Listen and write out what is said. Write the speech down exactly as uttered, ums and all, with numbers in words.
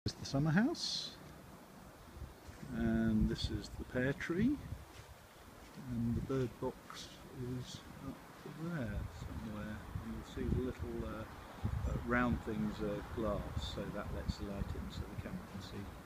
This is the summer house, and this is the pear tree, and the bird box is up there somewhere. And you'll see the little uh, uh, round things are glass, so that lets the light in so the camera can see